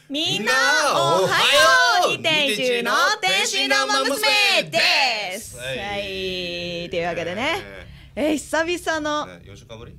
みんなおはよう !2.1 の天真爛漫娘です。はい、というわけでね、久々の 4週間ぶり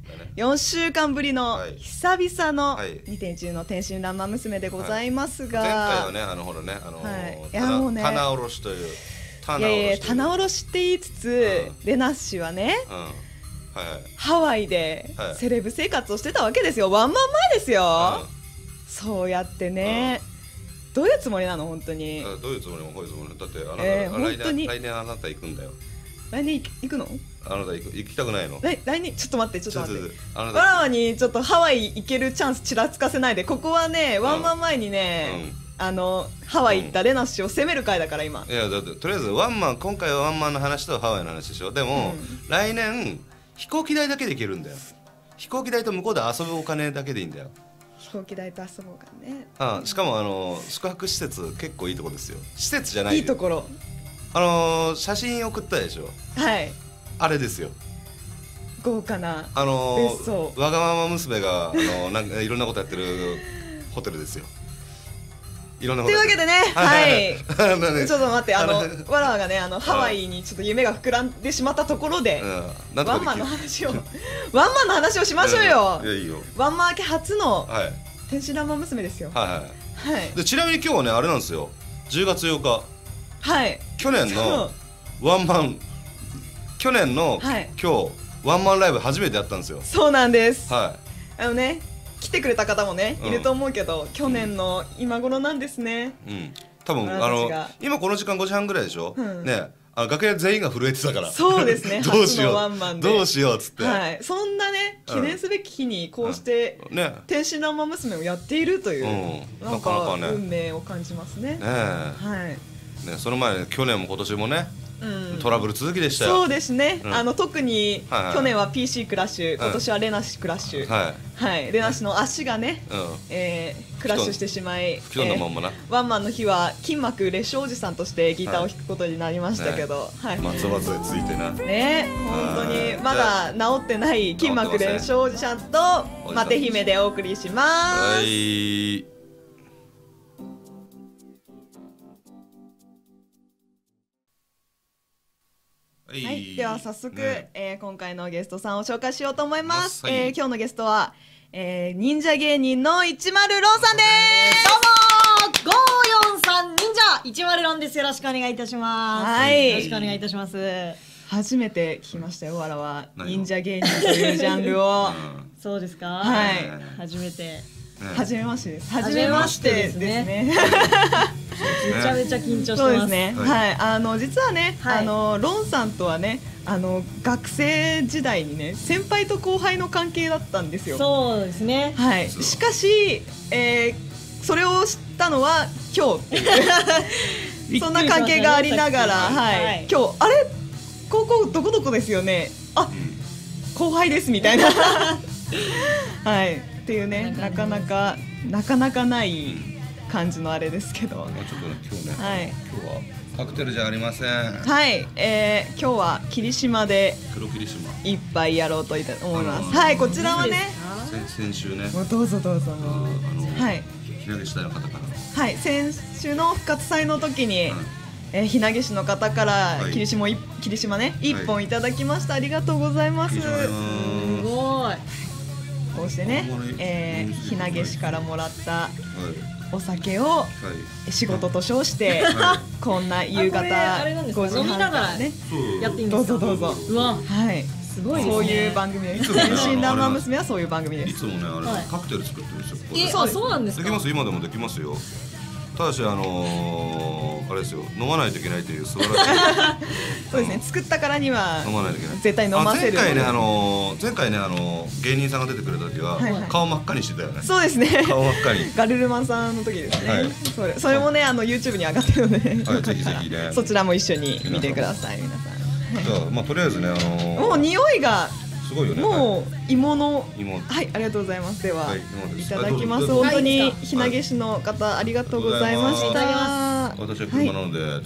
4週間ぶりの久々のはい 2.1の天真爛漫娘でございますが、 前回はね、ほらね、 はいいやもうね棚卸しといういやいや棚卸しって言いつつ、レナッシはね、ハワイでセレブ生活をしてたわけですよ。ワンマン前ですよ。そうやってね、どういうつもりなの本当に。 どういうつもりもこういうつもりだって本当に来年あなた行くんだよ。 来年行くの？ あなた行きたくないの？ 来年ちょっと待ってわらわにちょっとハワイ行けるチャンスちらつかせないで。ここはねワンマン前にね、ハワイ行ったレナッシュを責める回だから今。 いやだってとりあえず今回はワンマンの話とハワイの話でしょ。でも、来年飛行機代だけで行けるんだよ。飛行機代と向こうで遊ぶお金だけでいいんだよ。 飛行機代と遊ぼうかね。 しかも宿泊施設結構いいとこですよ。施設じゃないよ。 いいところ。 写真送ったでしょ。 はい。 あれですよ。 豪華な別荘。わがまま娘がなんかいろんなことやってるホテルですよ。いろんなことというわけでね、はい。ちょっと待って、わらわがね、ハワイにちょっと夢が膨らんでしまったところで、ワンマンの話をしましょうよ。 いやいいよ。 ワンマン明け初の天真爛漫娘ですよ。 はい。でちなみに今日はねあれなんですよ。10月8日。 はい。 去年のワンマン今日ワンマンライブ初めてやったんですよ。 そうなんです。 はい。 ね。来てくれた方もねいると思うけど、去年の今頃なんですね。 多分今この時間5時半ぐらいでしょ。ね、楽屋全員が震えてたから。 そうですね。 どうしようどうしようっつって。 はい。そんなね記念すべき日にこうして天真爛漫娘をやっているというなんか運命を感じますね。はい。 ね、その前去年も今年もね。トラブル続きでしたよ。 そうですね。特に去年は PC クラッシュ、今年はレナッシュクラッシュ。はい。レナッシュの足がね、クラッシュしてしまい、ワンマンの日は筋膜裂傷おじさんとしてギターを弾くことになりましたけど、 松葉杖ついてな。 ね、本当にまだ治ってない筋膜裂傷おじさんとマテ姫でお送りします。はい、では早速、今回のゲストさんを紹介しようと思います。今日のゲストは、忍者芸人の104さんです。 どうも543忍者104です。よろしくお願いいたします。はい、よろしくお願いいたします。 初めて聞きましたよ、わらは忍者芸人というジャンルを。 そうですか。 はい、 初めて。 初めましてです。初めましてですね。 めちゃめちゃ緊張してます。 そうですね。はい、実はね、ロンさんとはね、学生時代にね、先輩と後輩の関係だったんですよ。 そうですね。 はい。しかし、それを知ったのは今日っていうそんな関係がありながら、はい。今日あれ高校どこどこですよね。あ、後輩ですみたいな。はい。っていうね、なかなかない感じのあれですけど。 ちょっとね今日はカクテルじゃありません。 はい、今日は霧島で一杯やろうと思います。はい、こちらはね。 先週ね。 どうぞどうぞ。はい。 ひなげ市の方から。 はい、先週の復活祭の時に。ひなげ市の方から霧島ね1本いただきました。ありがとうございます。すごい。 こうしてね、ひなげ市からもらったお酒を仕事と称してこんな夕方5時半からねやっていいんですか。 どうぞどうぞ。 うわ、 はい、すごいそういう番組です。天真爛漫娘はそういう番組です。 いつもねあれカクテル作ってるんですよ。そうなんですか。 できます。今でもできますよ。ただしあれですよ、飲まないといけないという素晴らしい。 そうですね、作ったからには飲まないといけない。 絶対飲ませる。 前回ね芸人さんが出てくれた時は顔真っ赤にしてたよね。 そうですね。 顔真っ赤に。 ガルルマンさんの時ですね。それもねYouTube に上がってるので、 ぜひぜひね。 そちらも一緒に見てください皆さん。 じゃあとりあえずねもう匂いが。 すごいよね。 もう芋はい、ありがとうございます。ではいただきます。本当にひなげ市の方ありがとうございました。 私は車なので、はい、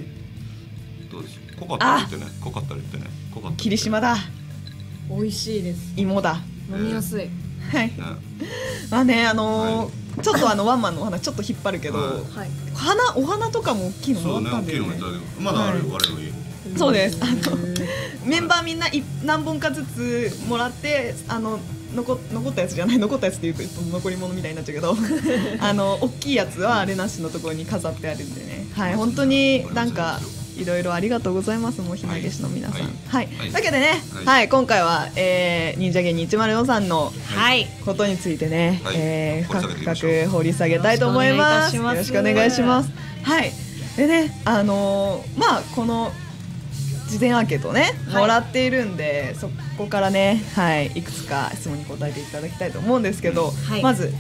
どうです。濃かったら言ってね。濃かったら言ってね。 霧島だ。 美味しいです。 芋だ。 飲みやすい。 はい。まあねちょっとワンマンのお花ちょっと引っ張るけど、お花とかも大きいのもらったんだよね。 まだある我の家。 そうです。メンバーみんな何本かずつもらって、残ったやつじゃない、残ったやつっていうと残り物みたいになっちゃうけど大きいやつはレナッシュのところに飾ってあるんでね、はい、本当になんかいろいろありがとうございます、もうひなげしの皆さん。はい、だけでね、はい、今回は忍者芸人104さんのことについてね、深く掘り下げたいと思います。よろしくお願いします。はい、でね、まあこの事前アンケートをねもらっているんで、そこからね、はい、いくつか質問に答えていただきたいと思うんですけど、まず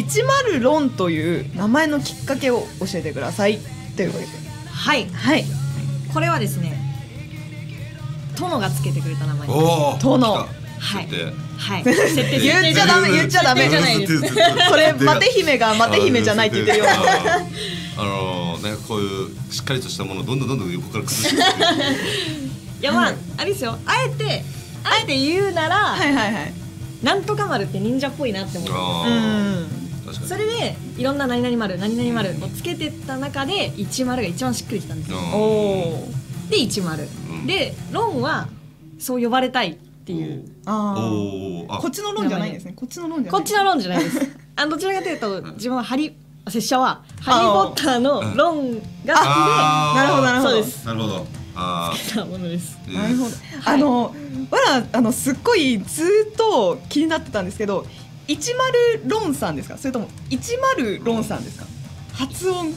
10ロンという名前のきっかけを教えてくださいということで。はい、はい、 これはですね、殿がつけてくれた名前です。 殿、 はい、はい、 言っちゃダメ、言っちゃダメ。それマテ姫がマテ姫じゃないって言ってるよ。 ね、こういうしっかりとしたものをどんどん横から崩していや、まああれですよ、あえて言うなら、なんとか丸って忍者っぽいなって思う。それでいろんな何々丸何々丸をつけてった中で10が一番しっくりきたんですよ。で10でロンはそう呼ばれたいっていう。 こっちのロンじゃないんですね。こっちのロンじゃないです。どちらかというと自分は拙者はハリー・ポッターのロンが好きで、 なるほどなるほど、 そうです。 なるほど。 好きなものです。 なるほど。わらすっごいずっと気になってたんですけど、10ロンさんですか、それとも10ロンさんですか。発音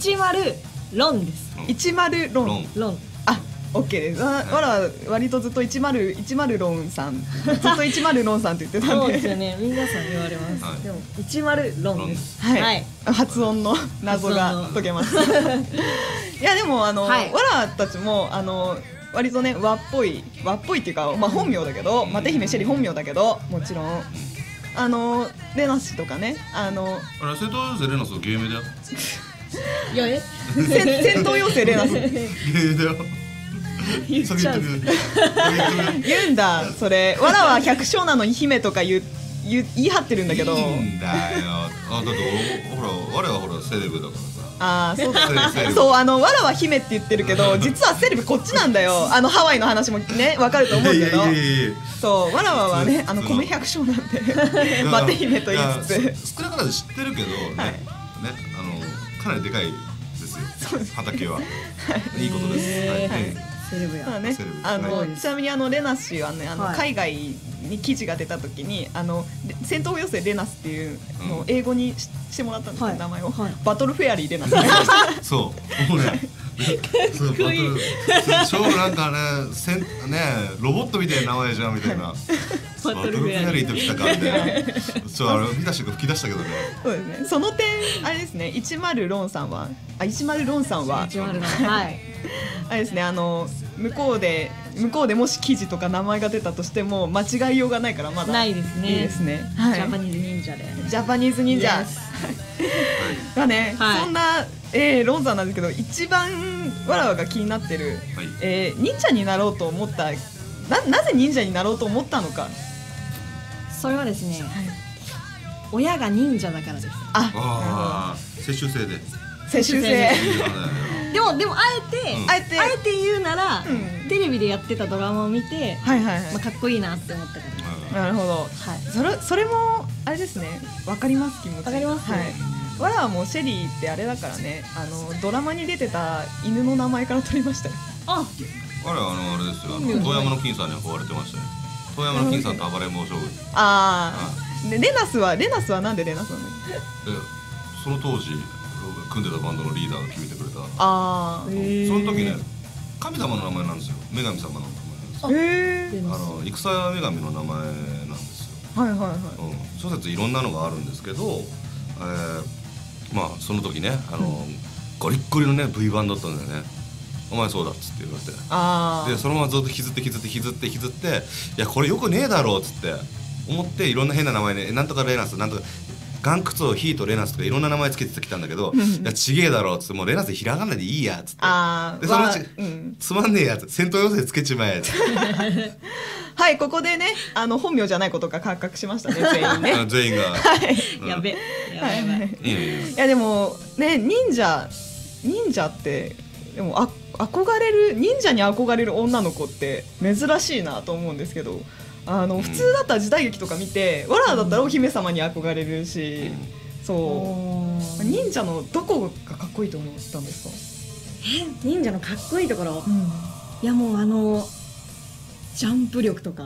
10ロンです。 10ロン。あ、オッケーです。わらは割とずっと10ロンさん、ずっと10ロンさんって言ってたんで。 そうですよね。皆さん言われます。でも10ロンです。 はい。発音の謎が解けます。いやでもわらたちも割とね和っぽいっていうか、まあ本名だけど、マテ姫シェリ本名だけど、もちろんレナシとかね、 あれ戦闘妖精レナスの芸名だよ。 いや戦闘妖精レナス。 芸名だよ。 言っちゃう。 言うんだ、それ。わらは百姓なのに姫とか言い張ってるんだけど。いいんだよ。だって我はほらセレブだからさ。 そうだ。そう、わらは姫って言ってるけど、実はセレブこっちなんだよ。ハワイの話もね、わかると思うけど。そう、わらわはね、米百姓なんで、マテ姫と言いつつ。少なからず知ってるけど、ね、かなりでかいですよ。畑は。いいことです。 セレブや。 ちなみにレナシはね、海外に記事が出た時に戦闘妖精レナスっていうのを英語にしてもらったんですよ、名前を。バトルフェアリーレナス。 そう、もうね、超なんかねロボットみたいな名前じゃんみたいな。バトルフェアリーときたかみたいな。吹き出したけどね。 そうですね。その点あれですね、10ロンさんはあれですね、向こうでもし記事とか名前が出たとしても間違いようがないから、まだないですね。 いいですね。 ジャパニーズ忍者で。 ジャパニーズ忍者がね、そんなロンさんなんですけど、一番わらわが気になってる忍者になろうと思った、なぜ忍者になろうと思ったのか。 それはですね、親が忍者だからです。 世襲制で。 世襲制。 でもあえて言うなら、テレビでやってたドラマを見て、かっこいいなって思ったから。 なるほど。それもあれですね。わかります、気持ち。 わかります。 わらはもうシェリーってあれだからね、ドラマに出てた犬の名前から取りましたよ。 わらはあれですよ。遠山の金さんに憧れてましたね。遠山の金さんと暴れん坊将軍。 でレナスはなんでレナスなの？ その当時組んでたバンドのリーダーが決めてくれた。その時ね、神様の名前なんですよ。女神様の名前なんですよ。戦屋女神の名前なんですよ。諸説いろんなのがあるんですけど、まあその時ね、ゴリッゴリのね V 版だったんだよね。お前そうだっつって言われて、でそのままずっと引きずっていやこれよくねえだろうっつって思って、いろんな変な名前でなんとかレナスなんとかガンクツをヒートレナスとかいろんな名前つけてきたんだけど、いやちげえだろうっつって、もうレナスひらがなでいいやっつって、でそのうちつまんねえやつ戦闘妖精つけちまえっつってはい、ここでね本名じゃないことが発覚しましたね、全員ね。 全員が。 やべやばいやばい。 いやでもね、忍者ってでも忍者に憧れる女の子って珍しいなと思うんですけど、普通だったら時代劇とか見て、わらだったらお姫様に憧れるし、そう忍者のどこがかっこいいと思ったんですか？ 忍者のかっこいいところ、いやもうジャンプ力とか。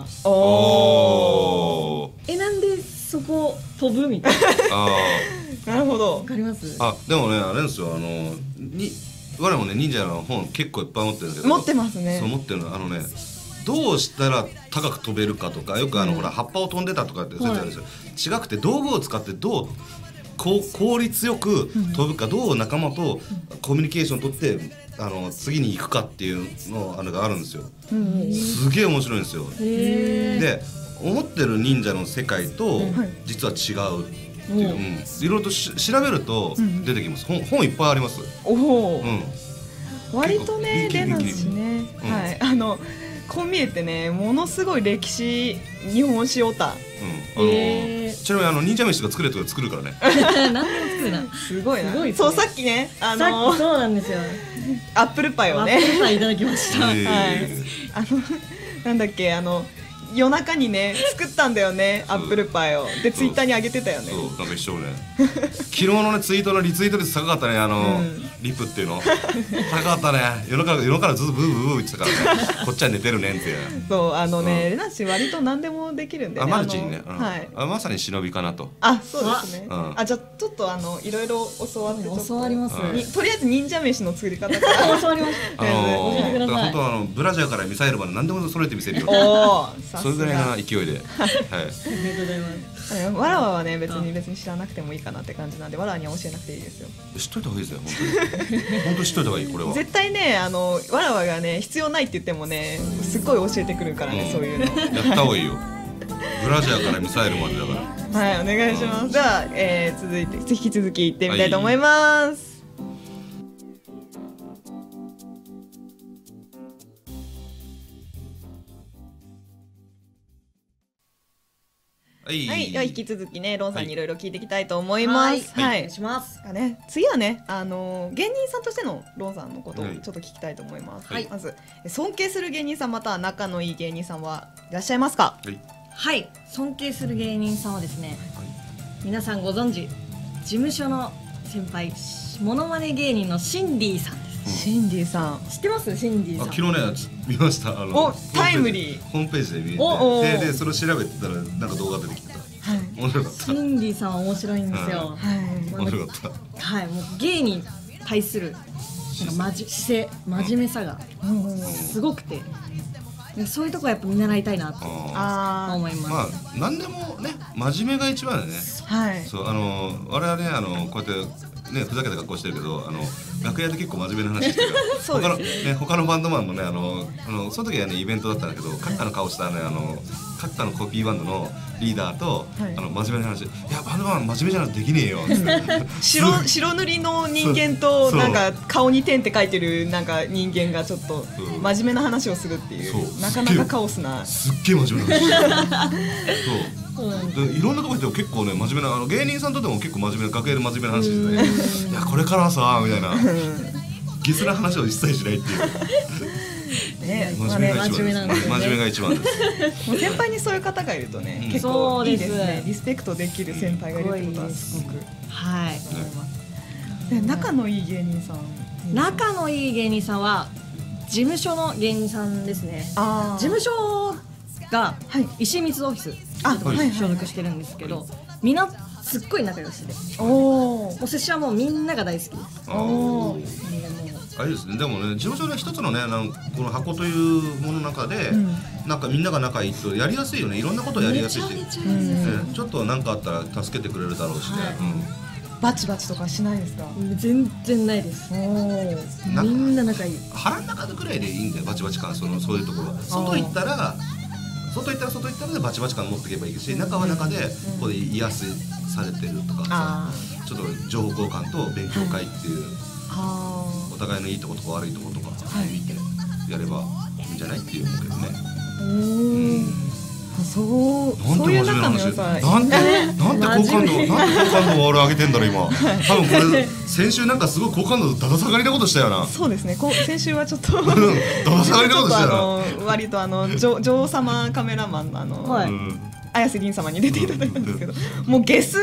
なんでそこ飛ぶみたいな。なるほど。 わかります？ でもね、あれですよ、我もね忍者の本結構いっぱい持ってるんだけど。 持ってますね。 そう持ってるのどうしたら高く飛べるかとか、よくほら葉っぱを飛んでたとかってそうじゃないですよ。違くて道具を使ってどう効率よく飛ぶか、どう仲間とコミュニケーションを取って次に行くかっていうのがあるんですよ。すげえ面白いんですよ。で思ってる忍者の世界と実は違うっていう、いろいろと調べると出てきます。本いっぱいあります。 割とね出ますしね。こう見えてね、ものすごい歴史日本史オタ。 ちなみに忍者飯が作れとか作るからね。 何でも作るな。 すごいな。そうさっきねそうなんですよ。 アップルパイをね。 アップルパイいただきました。 なんだっけ夜中にね作ったんだよね、アップルパイを。でツイッターに上げてたよね。 そうなんか一緒ね。昨日のねツイートのリツイート率高かったね、リプっていうの高かったね。夜中からずっとブーブーブー言ってたからね。こっちは寝てるねんって。 そうレナシ割と何でもできるんでね。 マルチにね。まさに忍びかなと。 そうですね。じゃあちょっといろいろ教わって。 教わります。 とりあえず忍者飯の作り方から教わります。教えてください。 本当ブラジャーからミサイルまで何でも揃えてみせるよ。それぐらいな勢いで。 ありがとうございます。 わらわはね別に知らなくてもいいかなって感じなんで、わらわには教えなくていいですよ。 知っといた方がいいですよ、本当に知っといた方がいい。これは絶対ねわらわがね必要ないって言ってもねすっごい教えてくるからね、そういうのやった方がいいよ。ブラジャーからミサイルまでだから。 はい、お願いします。じゃあ続いて引き続き行ってみたいと思います。はい、では引き続きねロンさんにいろいろ聞いていきたいと思います。 はい、お願いします。 次はね芸人さんとしてのロンさんのことをちょっと聞きたいと思います。まず尊敬する芸人さんまたは仲のいい芸人さんはいらっしゃいますか？ はい、尊敬する芸人さんはですね、皆さんご存知事務所の先輩モノマネ芸人のシンディさんです。 シンディさん知ってます？シンディさん昨日ね見ました。 タイムリーホームページで見て、でそれを調べてたらなんか動画出てきた。面白かった。 シンディさんは面白いんですよ。 面白かった。 はい、もう芸に対する姿勢真面目さがすごくて、そういうとこはやっぱ見習いたいなと思います。 まあ何でもね真面目が一番だね。そう我々ねこうやってね、ふざけた格好してるけど楽屋で結構真面目な話してるから他のバンドマンもねその時はねイベントだったんだけど、閣下の顔したね閣下のコピーバンドのリーダーと真面目な話、いやバンドマン真面目じゃなくてできねえよ白塗りの人間となんか顔に点って書いてるなんか人間がちょっと真面目な話をするっていうなかなかカオスなすっげえ真面目な話いろんなとこ行っても結構ね真面目な芸人さんとでも結構真面目な楽屋で真面目な話してね、いやこれからはさみたいなゲスな話を一切しないっていう真面目が一番です。 もう先輩にそういう方がいるとね結構いいですね。リスペクトできる先輩がいるってことはすごくはい思います。仲のいい芸人さん、 仲のいい芸人さんは事務所の芸人さんですね。事務所が石井光オフィス所属してるんですけど、みんなすっごい仲良しで、お寿司はもうみんなが大好きです。 あれですね、でもね事務所の一つのねこの箱というものの中で、なんかみんなが仲いいとやりやすいよね。いろんなことやりやすいし、ちょっと何かあったら助けてくれるだろうしね。 バチバチとかしないですか？ 全然ないです。みんな仲いい。 腹の中ぐらいでいいんだよ、バチバチ感。そういうところは外行ったらでバチバチ感持っていけばいいし、中は中でここで癒せされてるとかさ、ちょっと情報交換と勉強会っていうお互いのいいとことか悪いとことか見てやればいいんじゃないっていう思うけどね。 そういう仲の良さ。 なんで好感度を俺上げてんだろ今。多分これ先週なんかすごい好感度だだ下がりなことしたよな。 そうですね。先週はちょっとだだ下がりなことしたよな。割と女王様カメラマン綾瀬凛様に出ていただいたんですけど、もうゲス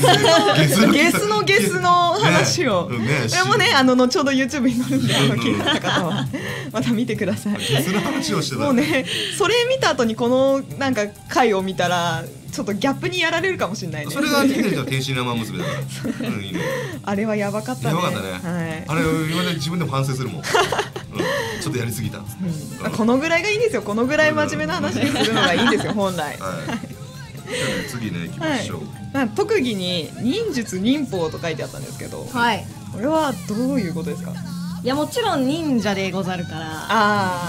の話を、これもね後ほど YouTube に載るんで気になった方はまた見てください。 ゲスの話をしてた。 もうね、それ見た後にこのなんか回を見たらちょっとギャップにやられるかもしれないね。 それが天真爛漫娘だから。 あれはやばかったね。 やばかったね。あれ今まで自分でも反省するもん。ちょっとやりすぎた。 このぐらいがいいんですよ。このぐらい真面目な話にするのがいいんですよ本来。 次ね、行きましょう。 特技に忍術忍法と書いてあったんですけど、これはどういうことですか？ いやもちろん忍者でござるから、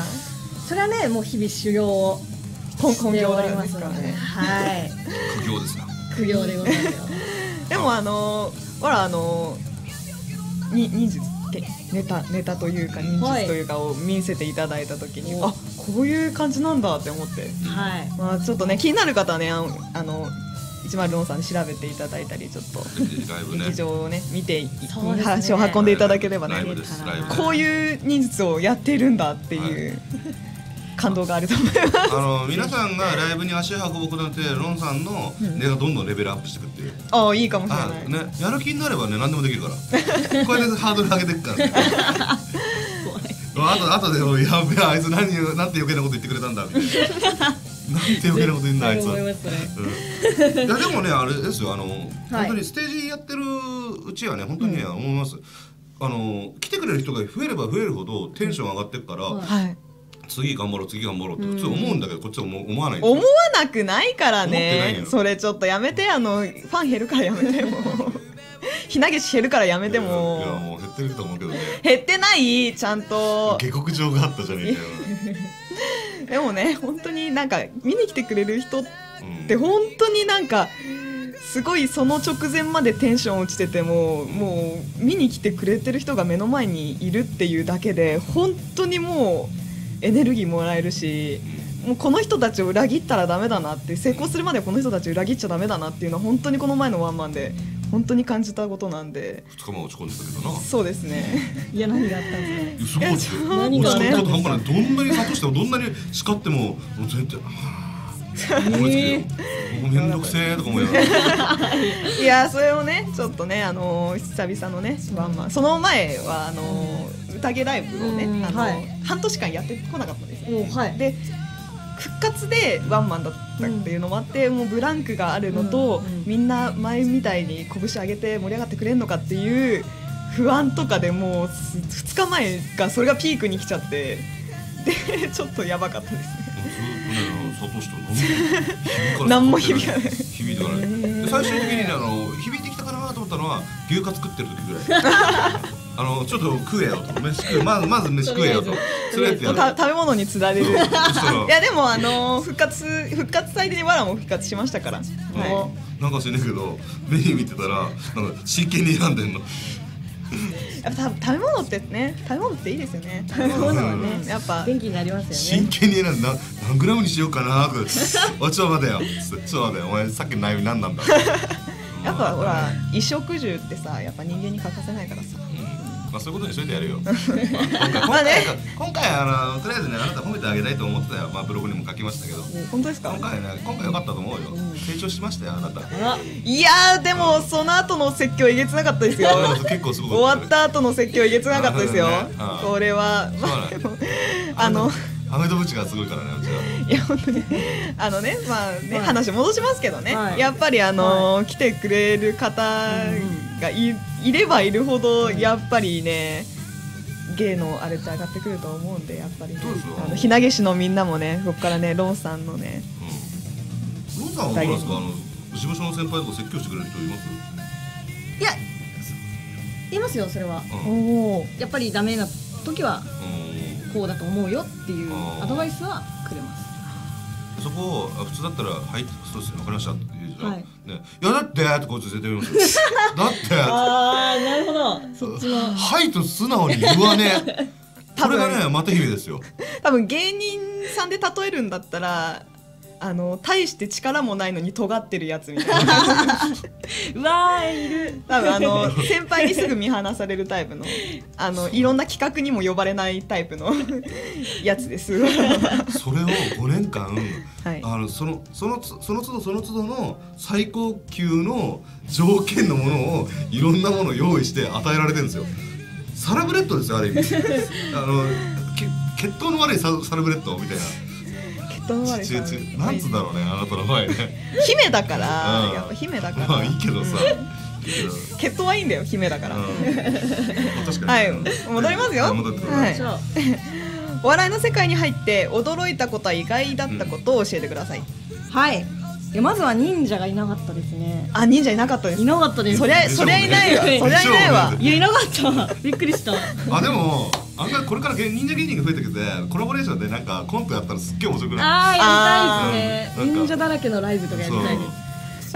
それはねもう日々修行をしておりますので、 苦行ですか？ 苦行でござるよ。 でもほら忍術ってネタというか忍術というかを見せていただいたときに、あ、こういう感じなんだって思って、まあちょっとね気になる方はね104さんで調べていただいたり、ちょっと劇場をね見て足を運んでいただければね、こういう忍術をやっているんだっていう感動があると思います。 皆さんがライブに足を運ぶことによってロンさんの根がどんどんレベルアップしていくっていう。 あ、いいかもしれない。 やる気になればね何でもできるから。これでハードル上げていくからね。あとでやべえあいつなんて余計なこと言ってくれたんだみたいな。なんて余計なこと言うんだあいつは。いやでもねあれですよ本当にステージやってるうちはね本当にね思います。来てくれる人が増えれば増えるほどテンション上がっていくから。次頑張ろうって普通思うんだけどこっちは思わない。 思わなくないからね。それちょっとやめて。ファン減るからやめても。ひなげし減るからやめても。 いやもう減ってると思うけどね。 減ってないちゃんと。 下克上があったじゃねえかよ。 でもね本当になんか見に来てくれる人って本当になんかすごいその直前までテンション落ちててももう見に来てくれてる人が目の前にいるっていうだけで本当にもうエネルギーもらえるし、もうこの人たちを裏切ったらダメだなって、成功するまでこの人たちを裏切っちゃダメだなっていうのは本当にこの前のワンマンで本当に感じたことなんで。 2日前落ち込んでたけどな。 そうですね。 いや何があったんですか？すごい。何がね。落ち込むこと半端ない。どんなに諭してもどんなに叱ってももう全然思いつくよ。めんどくせえとか思いながら。 いやそれをねちょっとね久々のねワンマン、その前は宴ライブをね半年間やってこなかったんですよ。で復活でワンマンだったっていうのもあって、もうブランクがあるのと、みんな前みたいに拳上げて盛り上がってくれるのかっていう不安とかでもう2日前がそれがピークに来ちゃって、でちょっとやばかったですね。何も響かない。 響いてかない。最終的に響いてきたかなと思ったのは牛カツ食ってる時ぐらい。ちょっと食えよと、飯食え、まず飯食えよと、それって食べ物につられる。いやでも復活祭でわらも復活しましたから。 なんか知んないけどメニュー見てたらなんか真剣に選んでんの。 やっぱ食べ物ってね、食べ物っていいですよね。食べ物はね、やっぱ元気になりますよね。 真剣に選んで何グラムにしようかなとか、おちょ待てよ、お前さっきの悩み何なんだ。 やっぱほら衣食住ってさ、やっぱ人間に欠かせないからさ。 まあそういうことにしといてやるよ。今回とりあえずねあなた褒めてあげたいと思ってたよ。まあブログにも書きましたけど。 本当ですか？ 今回良かったと思うよ。成長しましたよあなた。 いやーでもその後の説教えげつなかったですよ。 結構すごい。 終わった後の説教えげつなかったですよ。これはアメトブチがすごいからねうちは。 いや本当にまあね話戻しますけどね。やっぱり来てくれる方がいればいるほどやっぱりね芸のあれって上がってくると思うんで、やっぱりひなげしのみんなもねここからねロンさんのね。 ロンさんはどうですか？事務所の先輩とか説教してくれる人います？ いやいますよそれは。やっぱりダメな時はこうだと思うよっていうアドバイスはくれます。 そこを普通だったら「はいそうですね分かりました」って言うじゃん。いやだってってこいつ絶対言いますよ。だってああなるほど、そっちのはいと素直に言わねえ。これがねまた姫ですよ。 多分芸人さんで例えるんだったら大して力もないのに尖ってるやつみたいなうわーいる多分先輩にすぐ見放されるタイプのいろんな企画にも呼ばれないタイプのやつですそれを 5年間、 はい、 その都度の最高級の条件のものをいろんなものを用意して与えられてるんですよ。サラブレッドですよ、ある意味血統の悪いサラブレッドみたいな。なんつうんだろうね、あなたの前ね。 姫だから、やっぱ姫だから。 まあいいけどさ。 血統はいいんだよ、姫だから。 確かに。 はい、戻りますよ。はい。お笑いの世界に入って驚いたことは意外だったことを教えてください。 はい。まずは忍者がいなかったですね。 あ、忍者いなかったです。 いなかったです。 そりゃいないわ。そりゃいないわ。 いや、いなかった。びっくりした。 あ、でも案外これから忍者芸人が増えてきてコラボレーションでなんかコントやったらすっげえ面白くない？ あー、やりたいですね。忍者だらけのライブとかやりたいです。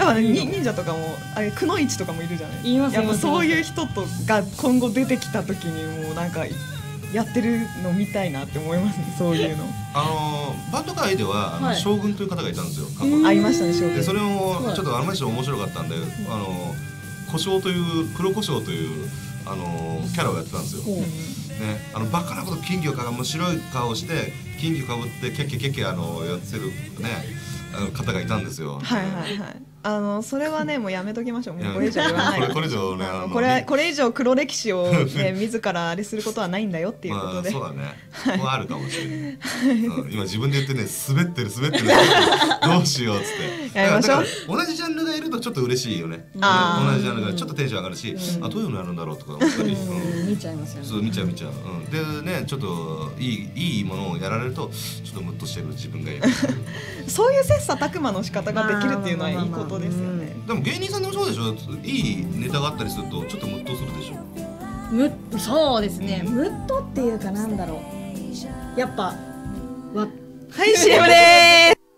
だからね、忍者とかもくのいちとかもいるじゃない。 言います。 やっぱそういう人が今後出てきた時にもうなんかやってるの見たいなって思いますね、そういうの。 バンド界では将軍という方がいたんですよ。 ありましたね、将軍。 でそれもちょっとあまりに面白かったんで、胡椒という黒胡椒というキャラをやってたんですよ。ね、バカなこと金魚から白い顔して金魚かぶってケッケケッケやってるね方がいたんですよ。 はいはいはい。それはね、もうやめときましょう。もうこれ以上言わない。 これ以上ね、 これ以上黒歴史をね自らあれすることはないんだよっていうことで。 そうだね。あるかもしれない。今自分で言ってね、滑ってるどうしようっつって。 やりましょう。 同じジャンルがいるとちょっと嬉しいよね。同じジャンルがちょっとテンション上がるし、あ、どういうのやるんだろうとか思ったり。 見ちゃいますよね。 そう見ちゃう。でね、ちょっといいものをやられるとちょっとムッとしてる自分がいる。 そういう切磋琢磨の仕方ができるっていうのはいいことですよね。 でも芸人さんでもそうでしょ。いいネタがあったりするとちょっとムッとするでしょ。 そうですね。ムッとっていうかなんだろう。やっぱはい、CM でーす。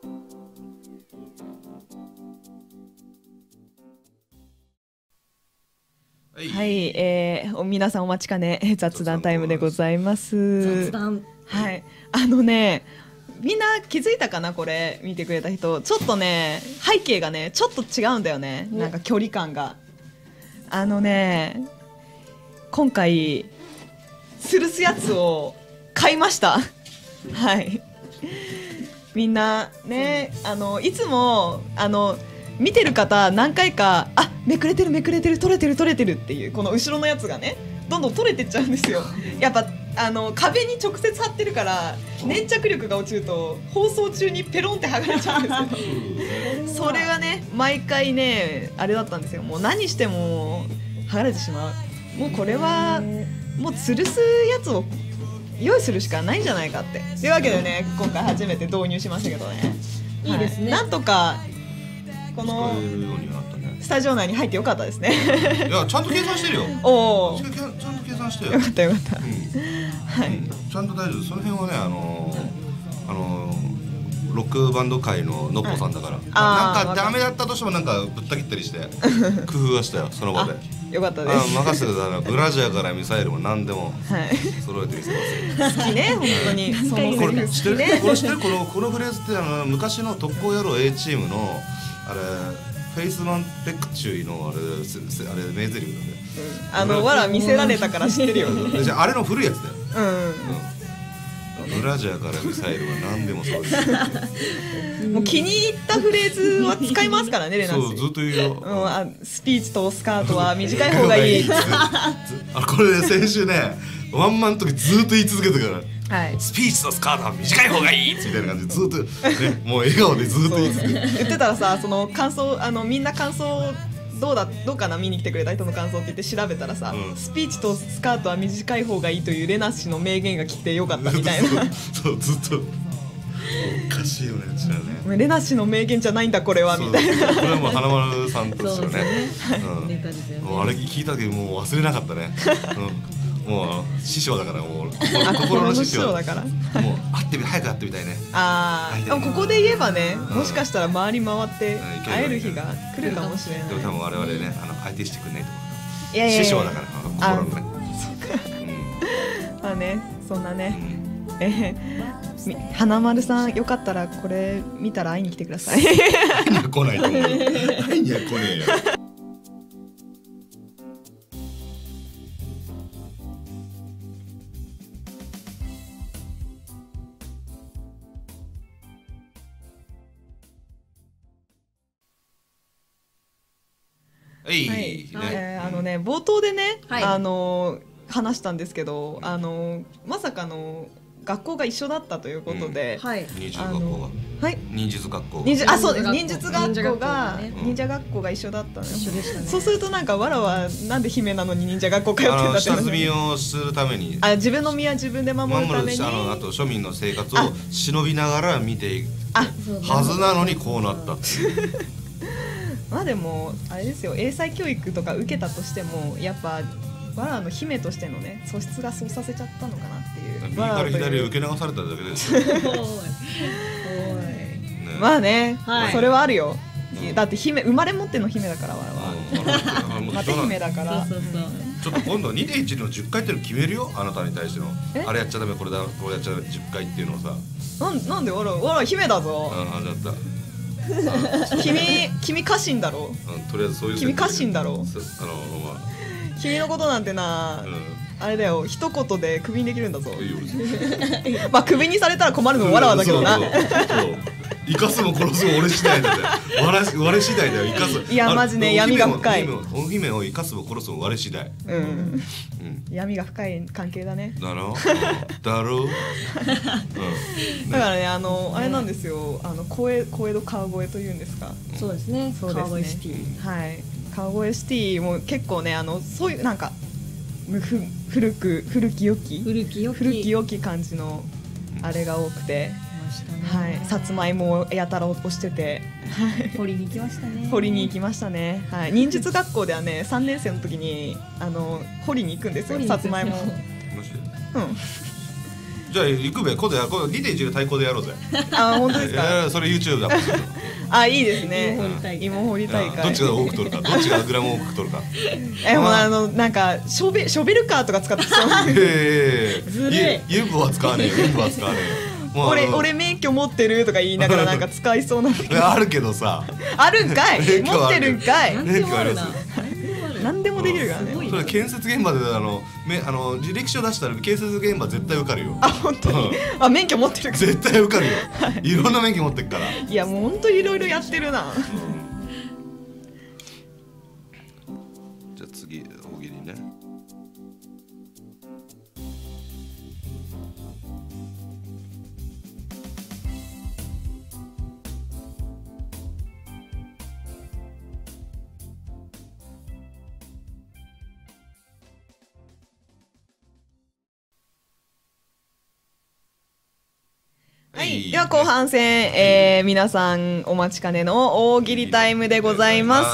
はい、皆さんお待ちかね雑談タイムでございます。 雑談。 はい、みんな気づいたかな、これ見てくれた人。ちょっとね、背景がねちょっと違うんだよね、なんか距離感が。今回吊るすやつを買いましたはい、みんなね、いつも見てる方何回かめくれてる取れてるっていうこの後ろのやつがねどんどん取れてっちゃうんですよ。やっぱ壁に直接貼ってるから粘着力が落ちると放送中にペロンって剥がれちゃうんですよそれがね毎回ねあれだったんですよ。もう何しても剥がれてしまう。もうこれはもう吊るすやつを用意するしかないんじゃないかってというわけでね、今回初めて導入しましたけどね。 いいですね。 なんとかこのスタジオ内に入ってよかったですねいや、ちゃんと計算してるよ。 おお、 ちゃんと計算してよ。 よかったよかった、 はい、ちゃんと大丈夫。その辺はね、ロックバンド界ののっぽさんだから、なんかダメだったとしてもなんかぶった切ったりして工夫はしたよ、その場で。 よかったです。 任せてください。ブラジャーからミサイルも何でも揃えてみせます。 好きね、本当に。そのセリフ好きね。 知ってるこのフレーズって昔の特攻野郎 A チームのあれフェイスマンテクチュイのあれ名台詞なんで。 わら見せられたから知ってるよ。 じゃああれの古いやつだよ。ブラジャーからミサイルは何でもそうです。 もう気に入ったフレーズは使いますからね、レナ氏。 そう、ずっと言うよ。 スピーチとスカートは短い方がいい。 これね、先週ね、ワンマンの時ずっと言い続けてから、 はい、 スピーチとスカートは短い方がいいみたいな感じでずっとね、もう笑顔でずっと言い続けて。 言ってたらさ、その感想みんな感想どうかな、見に来てくれた人の感想って言って調べたらさ、スピーチとスカートは短い方がいいというレナ氏の名言が来てよかったみたいなそう、ずっとおかしいよね、うちらね。 レナ氏の名言じゃないんだこれはみたいな。 これはもう花丸さんとしてね、もうあれ聞いた時もう忘れなかったね。もう師匠だから、もう心の師匠だから、もう早く会ってみたいね。 でもここで言えばね、もしかしたら回り回って会える日が来るかもしれない。 でも多分我々ね、相手してくんないと思う。師匠だから心のね。 まあね、そんなね、 花丸さんよかったらこれ見たら会いに来てください。 会いには来ないと思う。会いには来ねえよ。はい、 冒頭でね、話したんですけど、まさかの学校が一緒だったということで、忍術学校そうです、忍術学校が忍者学校が一緒だったのよ。そうするとなんかわらはなんで姫なのに忍者学校通ってんだって。 下積みをするために、 自分の身は自分で守るために、 あと庶民の生活を忍びながら見ていくはずなのにこうなったっていう。 まあでもあれですよ、英才教育とか受けたとしてもやっぱわらの姫としてのね素質がそうさせちゃったのかなっていう。 右から左受け流されただけですよ。 まあね、それはあるよ。だって姫生まれ持っての姫だからわらは。また姫だから。 ちょっと今度 2.1 の10回っていうの決めるよ、あなたに対しての。あれやっちゃダメ、これやっちゃダメ10回っていうのをさ。 なんでわら姫だぞ。 だった。 君家臣だろ。 とりあえずそういう君家臣だろ。君のことなんてな、あれだよ、一言でクビにできるんだぞ。まあクビにされたら困るのもわらわだけどな。 生かすも殺すも俺次第だよ。我次第だよ、生かす。 いやマジね、闇が深い。 お姫を生かすも殺すも我次第。 闇が深い関係だね。 だろだろ。 だからね、あれなんですよ、小江戸川越というんですか。 そうですね、川越シティ。 はい、川越シティも結構ね、そういうなんか古き良き感じのあれが多くて、さつまいもをやたら押してて、 掘りに行きましたね。 掘りに行きましたね。忍術学校ではね、3年生の時に掘りに行くんですよ、さつまいも。 じゃあ行くべ、今度2.1で対抗でやろうぜ。 本当ですか。 それ YouTube だ。 いいですね。芋掘り大会。 どっちが多く取るか、どっちがグラム多く取るか。 なんかショベルカーとか使ってそう。 ユンボは使わねえよ、ユンボは使わねえよ。 俺免許持ってるとか言いながらなんか使いそうなんだけど。 あるけどさ。 あるんかい。持ってるんかい。 免許あります。 何でもできるからね。 それ建設現場で履歴書出したら建設現場絶対受かるよ。 本当に。免許持ってるから。 絶対受かるよ。いろんな免許持ってるから。 いやもう本当いろいろやってるな。 じゃあ次大喜利ね。 では後半戦、皆さんお待ちかねの大喜利タイムでございます。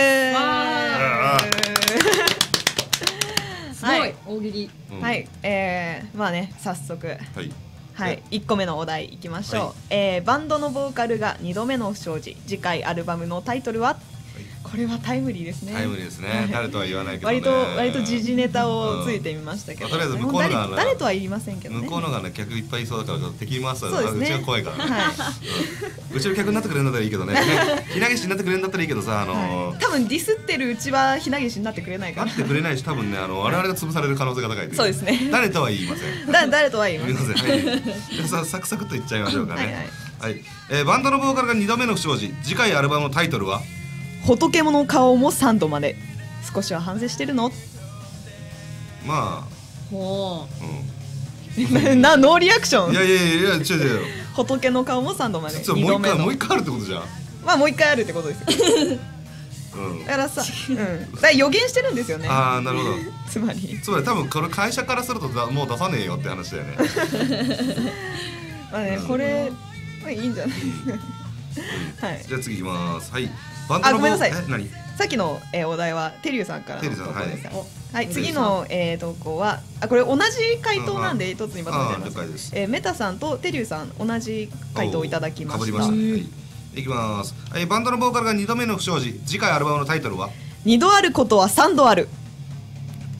すごい大喜利。 はい、まあね、早速1個目のお題いきましょう。バンドのボーカルが2度目の不祥事、次回アルバムのタイトルは。これはタイムリーですね。 タイムリーですね。誰とは言わないけどね。 割と時事ネタをついてみましたけど。 とりあえず向こうのが誰とは言いませんけどね。 向こうのがね、客いっぱいいそうだから敵に回すのはうちが怖いからね。うちの客になってくれるんだったらいいけどね。ひなげしになってくれるんだったらいいけどさ、 多分ディスってるうちはひなげしになってくれないから。 なってくれないし、多分ね、我々が潰される可能性が高い。 そうですね。 誰とは言いません。 誰とは言いません。 さあサクサクと言っちゃいましょうかね。はい。バンドのボーカルが2度目の不祥事、次回アルバムのタイトルは。 仏の顔も3度まで。少しは反省してるの？ まあ。 ノーリアクション。 いや違う。 仏の顔も3度まで。 もう一回あるってことじゃん。 まあもう一回あるってことですよ。だからさ、だから予言してるんですよね。 なるほど。 つまり多分これ会社からするともう出さねえよって話だよね。 まあね、これいいんじゃない。はい。 じゃあ次いきます。はい。 ごめんなさい。さっきのお題はテリュウさんからの投稿でした。はい。次の投稿はこれ同じ回答なんで一つにまとめてます。メタさんとテリュウさん同じ回答をいただきました。 いきます。バンドのボーカルが2度目の不祥事、次回アルバムのタイトルは。 2度あることは3度ある。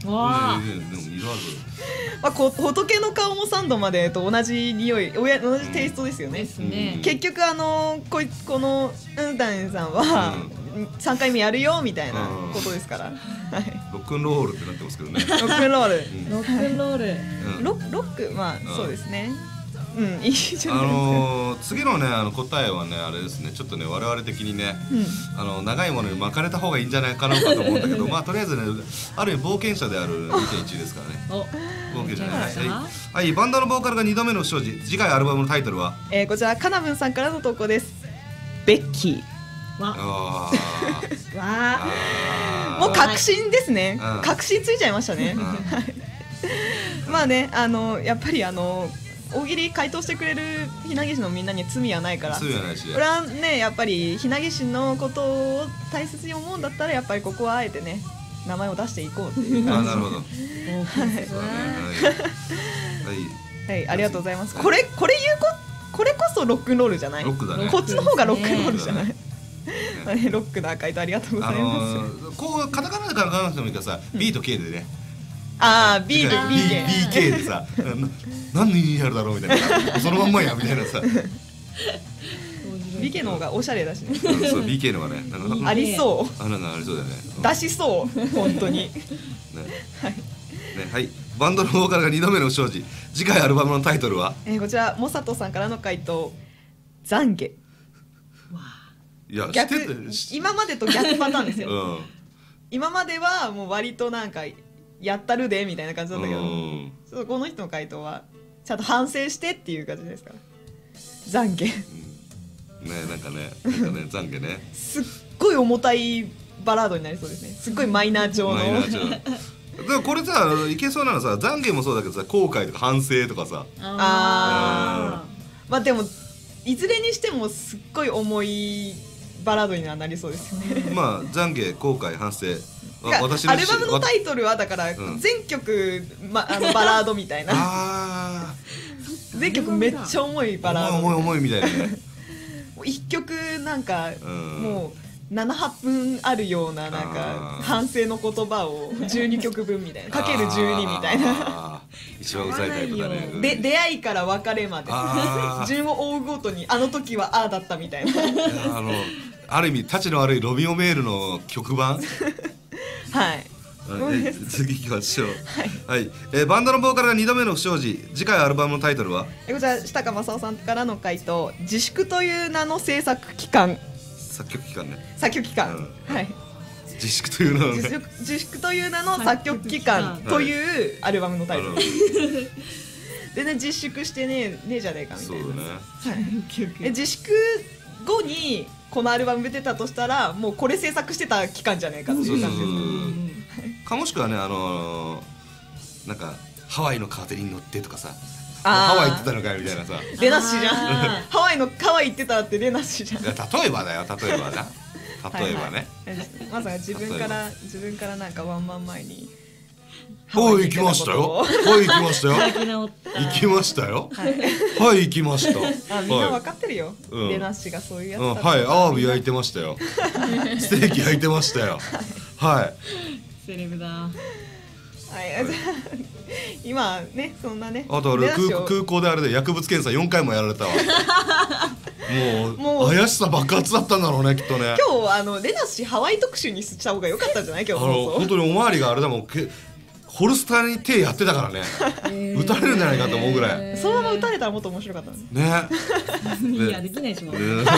わあ、 でも色ある。 まあ仏の顔も3度までと同じ匂い、同じテイストですよね。 ですね。 結局このうんたんさんは3回目やるよみたいなことですから。はい。 ロックンロールってなってますけどね。 ロックンロール。 ロックンロール。 ロック、まあそうですね。いいじゃないですか。 次のね答えはねあれですね、ちょっとね我々的にね、長いものに巻かれた方がいいんじゃないかなと思うんだけど、まあとりあえずねある意味冒険者である 2.1 ですからね。冒険者ね。はい、バンドのボーカルが2度目の不祥事、次回アルバムのタイトルはこちらかなぶんさんからの投稿です。ベッキー。 わあ。もう確信ですね。確信ついちゃいましたね。まあね、やっぱり大喜利回答してくれるひなげしのみんなに罪はないから、これはねやっぱりひなげしのことを大切に思うんだったらやっぱりここはあえてね名前を出していこうっていう感じ。 なるほど。 はい、ありがとうございます。これこそロックンロールじゃない？ ロックだね。 こっちの方がロックンロールじゃない？ロックな回答ありがとうございます。 こうカタカナで書かなくてもいいからさ、B と K でね。 B と BK でさ、何の意味あるだろうみたいな、そのまんまやみたいなさ。 BK の方がおしゃれだしね。 そう BK のがね、 ありそう。 なんかありそうだよね。 出しそう本当に。 はい。バンドのボーカルが2度目の不祥事、次回アルバムのタイトルは？ こちらモサトさんからの回答、懺悔。 いや、 今までと逆パターンですよ。今まではもう割となんかやったるでみたいな感じなんだけど、ちょっとこの人の回答はちゃんと反省してっていう感じですから。懺悔。ね、 なんかね懺悔ね。 すっごい重たいバラードになりそうですね。すっごいマイナー調の。 でもこれさいけそうなのさ、懺悔もそうだけどさ、後悔とか反省とかさ。 まあでもいずれにしてもすっごい重いバラードにはなりそうですよね。 まあ懺悔、後悔、反省。 アルバムのタイトルはだから全曲バラードみたいな。全曲めっちゃ重いバラード。 重いみたいなね。 一曲なんかもう7、8分あるようななんか反省の言葉を12曲分みたいな、かける12みたいな。 一番うざいタイプだね。 出会いから別れまで順を追うごとにあの時はああだったみたいな。 ある意味たちの悪いロミオメールの曲版。 はい。 次行きましょう。はい。バンドのボーカルが2度目の不祥事、次回アルバムのタイトルは？ こちら下川正夫さんからの回答、自粛という名の制作期間。 作曲期間ね。 作曲期間。はい。 自粛という名のね。 自粛という名の作曲期間というアルバムのタイトル。でね、自粛してねえじゃねえかみたいな。そうだね。自粛後にこのアルバム出てたとしたらもうこれ制作してた期間じゃねえかっていう感じです。 かもしくはねなんかハワイのカーテリに乗ってとかさ、ハワイ行ってたのかよみたいなさ。 レナッシじゃん。ハワイ行ってたってレナッシじゃん。 例えばだよ、例えばな。例えばね。 まさか自分からなんかワンマン前に。 はい行きましたよ。はい行きましたよ。行きましたよ。はい行きました。 みんな分かってるよ。レナッシがそういうやつ。 はい、アワビ焼いてましたよ。ステーキ焼いてましたよ。はい。 セレブだ。はい、 今ねそんなね。 あと俺空港であれで薬物検査4回もやられたわ。もう怪しさ爆発だったんだろうねきっとね。 今日レナッシハワイ特集にした方が良かったんじゃない今日。 本当におまわりがあれだもん。ホルスターに手やってたからね。撃たれるんじゃないかと思うぐらい。 そのまま撃たれたらもっと面白かったね。いやできないしも。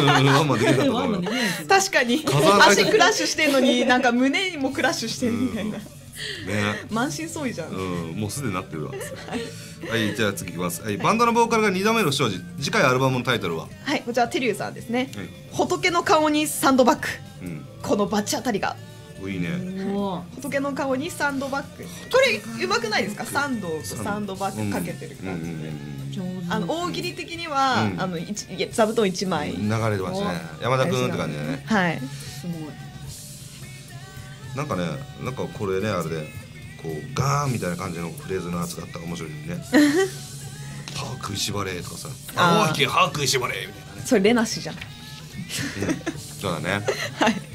確かに足クラッシュしてんのになんか胸にもクラッシュしてるみたいな。満身創痍じゃん。 もうすでになってるわ。はい、じゃあ次いきます。バンドのボーカルが2度目の不祥事、次回アルバムのタイトルは？はい、 こちらテリューさんですね。仏の顔にサンドバッグ。このバチ当たりが。 いいね。 仏の顔にサンドバッグ。これうまくないですか？サンドとサンドバッグかけてる感じで。大喜利的には座布団1枚流れてますね。山田君って感じだね。 はい。 すごい。 なんかね、なんかこれねあれでこうガーンみたいな感じのフレーズのやつがあったら面白いね。歯食いしばれとかさ、歯食いしばれみたいなね。 それレナシじゃん。 そうだね。 はい。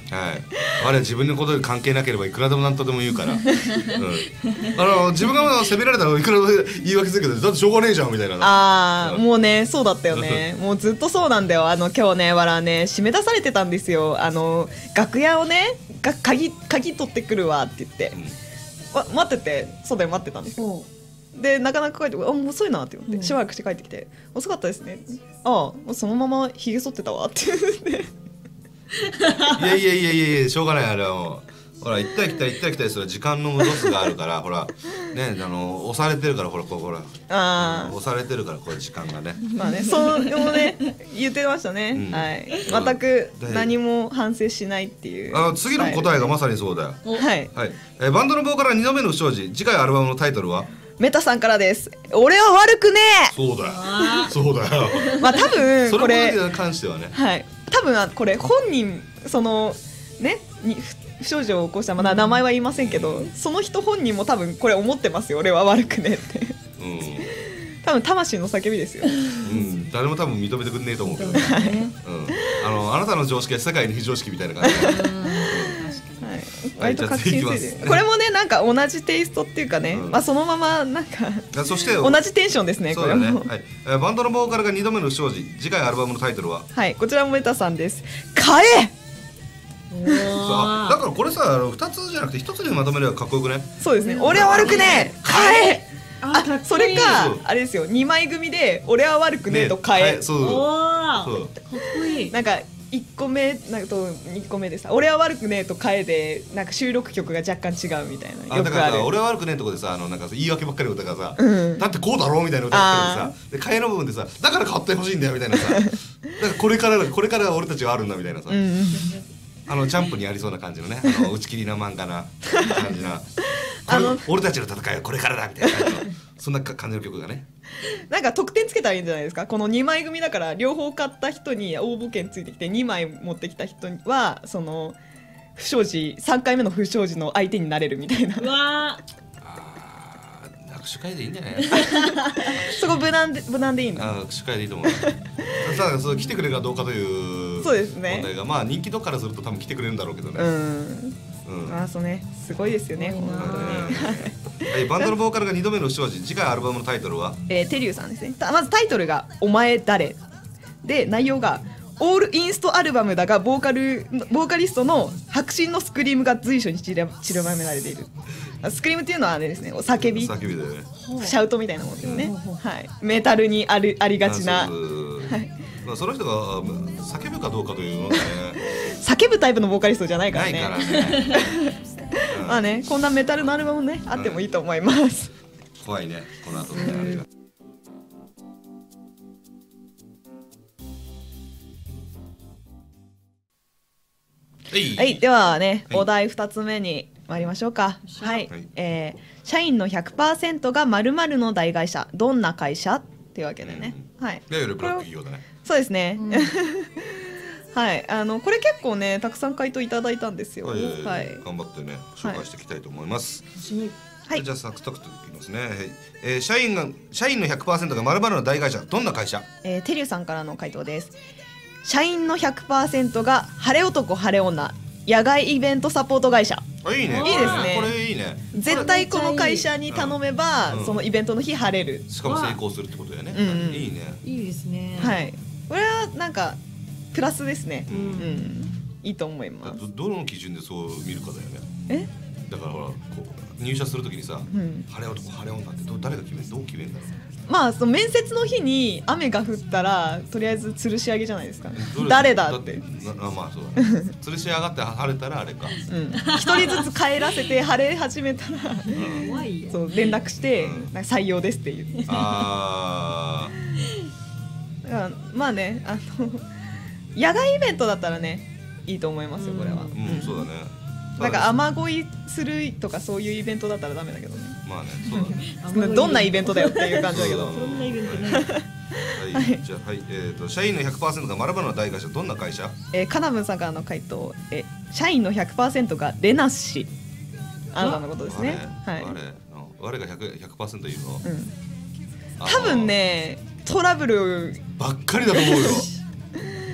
はい、あれ自分のことに関係なければいくらでも何とでも言うから、自分が責められたらいくらでも言い訳するけどだってしょうがねえじゃんみたいな。 もうねそうだったよねもうずっとそうなんだよ。今日ねわらね締め出されてたんですよ。楽屋をね鍵取ってくるわって言って、待ってて外で待ってたんですよ。でなかなか帰ってもう遅いなって思って、しばらくして帰ってきて遅かったですね。もうそのままひげ剃ってたわって言っていやしょうがない。あれはもうほら行ったり来たりする時間の戻すがあるからほらね押されてるからほら押されてるからこれ時間がね。 まあねそうね言ってましたね。はい。全く何も反省しないっていう。 次の答えがまさにそうだよ。 はいはい。バンドのボーカル2度目の不祥事、次回アルバムのタイトルはメタさんからです。俺は悪くねえ。 そうだよ。そうだよ。 まあ多分これそれに関してはね。 はい。多分これ本人そのね不祥事を起こした名前は言いませんけど、その人本人も多分これ思ってますよ。俺は悪くねえって。多分魂の叫びですよ。 誰も多分認めてくんねえと思うけどね。あなたの常識は世界の非常識みたいな感じ。 割と確信ついてる。これもねなんか同じテイストっていうかね、そのままなんかそして同じテンションですね。これもバンドのボーカルが2度目の不祥事、次回アルバムのタイトルははいこちらもメタさんです。買え。 だからこれさ2つじゃなくて1つにまとめればかっこよくね。 そうですね。俺は悪くねえ買え。それかあれですよ2枚組で俺は悪くねえと買え。 そうかっこいい。 なんか1個目なんかと2個目でさ俺は悪くねえと変えでなんか収録曲が若干違うみたいな。よくある。 俺は悪くねえとこでさなんか言い訳ばっかり歌がさ、だってこうだろうみたいな歌ばっかりでさ、替えの部分でさだから買ってほしいんだよみたいなさだからこれから俺たちはあるんだみたいなさ、ジャンプにありそうな感じのね打ち切りな漫画な感じな俺たちの戦いはこれからだみたいな感じのそんな感じの曲がね。 なんか得点つけたらいいんじゃないですか。この2枚組だから両方買った人に応募券ついてきて2枚持ってきた人はその不祥事3回目の不祥事の相手になれるみたいな。 うわ握手会でいいんじゃないそこ無難でいいの。 握手会でいいと思う。ただそう来てくれるかどうかというそうですね問題がまあ人気度からすると多分来てくれるんだろうけどね。 そうねすごいですよね。 バンドのボーカルが2度目の不祥事、次回アルバムのタイトルはテリューさんですね。まずタイトルがお前誰で内容がオールインストアルバムだがボーカリストの迫真のスクリームが随所に散りばめられている。スクリームっていうのはあれですね叫びだよね。 シャウトみたいなもんですね。はい、メタルにありがちな。 その人が叫ぶかどうかというのがね叫ぶタイプのボーカリストじゃないからね。 ないからね。 まあねこんなメタルのアルバムねあってもいいと思います。 怖いねこの後のねあれが。 はい、ではね、お題2つ目に参りましょうか。はい、社員の 100% が〇〇の大会社、どんな会社っていうわけでね。はい。 いわゆるブラック企業だね。 そうですね。はい、これ結構ねたくさん回答いただいたんですよ。はい。 頑張ってね紹介していきたいと思います。 はい。 じゃあサクサクといきますね。社員の 100% が〇〇の大会社、どんな会社？ テリューさんからの回答です。社員の 100% が晴れ男晴れ女野外イベントサポート会社。 いいね。 いいですね。 これいいね。 絶対この会社に頼めばそのイベントの日晴れる。 しかも成功するってことやね。いいね。 いいですね。 はい。これはなんかプラスですね。いいと思います。 どの基準でそう見るかだよね。だからほら入社するときにさ晴れ男晴れ女って誰が決める？どう決めるんだろう。 まあその面接の日に雨が降ったらとりあえず吊るし上げじゃないですか。誰だって。 まあそうだね。吊るし上がって晴れたらあれか。 一人ずつ帰らせて晴れ始めたらそう連絡して採用ですっていう。だからまあね野外イベントだったらねいいと思いますよこれは。 そうだね。 なんか雨乞いするとかそういうイベントだったらダメだけどね。 まあね、そうだね。 どんなイベントだよっていう感じだけど。 そんなイベントね。 はい、じゃあはい社員の 100% が〇〇の大会社、どんな会社？ カナブンさんからの回答、社員の 100% がレナッシあなたのことですね。はい。 我が 100% いるの。多分ねトラブルばっかりだと思うよ。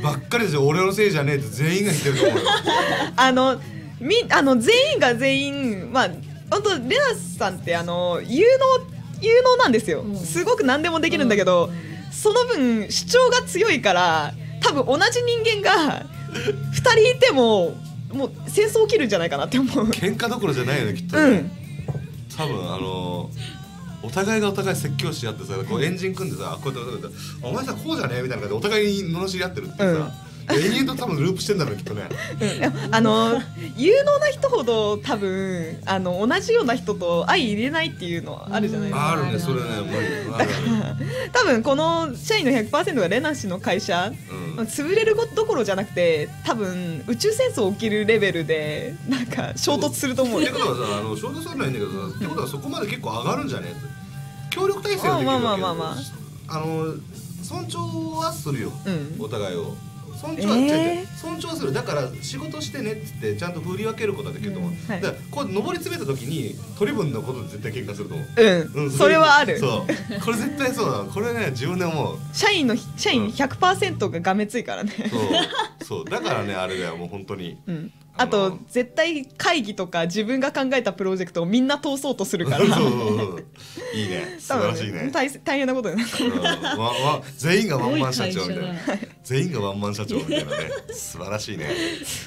ばっかりですよ。俺のせいじゃねえって全員が言ってると思うよ。 全員が全員まあ本当レナさんって有能なんですよ、すごく何でもできるんだけど、その分主張が強いから多分同じ人間が2人いてももう戦争起きるんじゃないかなって思う。 喧嘩どころじゃないよねきっとね、多分お互いがお互い説教し合ってさ、こうエンジン組んでさ、こうやってお前さこうじゃねえみたいな感じでお互いに罵り合ってるってさ、延々と多分ループしてんだろうきっとね。 有能な人ほど多分同じような人と相入れないっていうのあるじゃないですか。 あるね、それね、 多分この社員の 100% がレナ氏の会社、潰れるどころじゃなくて多分宇宙戦争起きるレベルでなんか衝突すると思うよ。 ってことはさ、衝突するのはいいんだけどさ、ってことはそこまで結構上がるんじゃねえって協力体制ができるわけよ。尊重はするよ、お互いを。尊重はする。だから仕事してねっつってちゃんと振り分けることはできると思う。だからこう上り詰めた時に取り分のことで絶対喧嘩すると思う。 それはある。 そうこれ絶対そうだ。これね自分で思う。 社員 100% ががめついからね。 そうだからね、あれだよもう本当に。 あと絶対会議とか自分が考えたプロジェクトをみんな通そうとするから。いいね、素晴らしいね。 大変なことになる。 全員がワンマン社長みたいな。全員がワンマン社長みたいなね。素晴らしいね。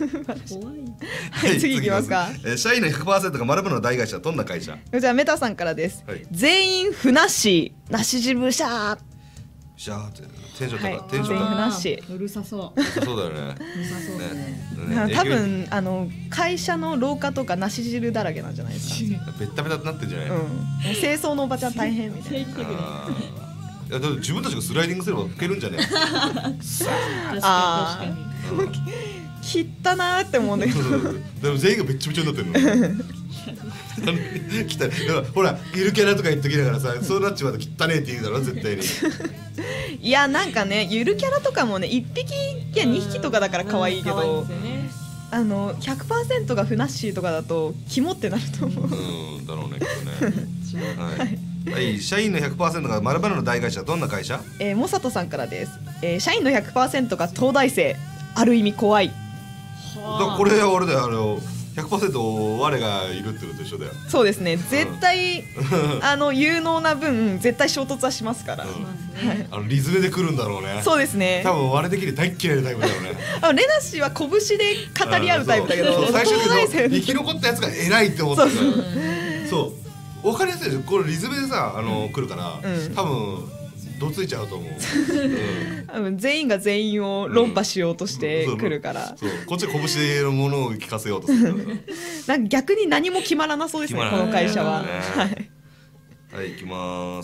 次いきますか。 社員の 100% が丸々の大会社、どんな会社？ じゃあメタさんからです。全員ふなっしー、なしじぶしゃー。 シャーってテンション高い。 テンション高い。なし。 うるさそう。 そうだよね。 うるさそうね。多分会社の廊下とかなし汁だらけなんじゃないですか。 ベッタベタになってんじゃない？ 清掃のおばちゃん大変みたいな。いやだって自分たちがスライディングすれば拭けるんじゃねえ？ 確かに。 切ったなーって思うね。 でも全員がべっちゃべちゃになってるの。来たほらゆるキャラとか言っときながらさ、そうなっちまうと汚ねえって言うだろ絶対に。 いやなんかね、ゆるキャラとかもね1匹いや2匹とかだから可愛いけど、100% がふなっしーとかだとキモってなると思う。 だろうねきっとね。はい、社員の 100% が丸々の大会社、どんな会社？ モサトさんからです。社員の 100% が東大生、ある意味怖い。 これは俺だよ、100% 我がいるっていうのと一緒だよ。 そうですね、絶対有能な分絶対衝突はしますから。 リズムで来るんだろうね。 そうですね。 多分我的に大っ嫌いなタイプだろうね。 レナ氏は拳で語り合うタイプだけど、 最初に生き残ったやつが偉いって思ってた。そう分かりやすいでしょ。これリズムでさ来るから多分どついちゃうと思う。 全員が全員を論破しようとしてくるから、 こっちは拳のものを聞かせようとするからなんか逆に何も決まらなそうですね、この会社は。 はい、行きます。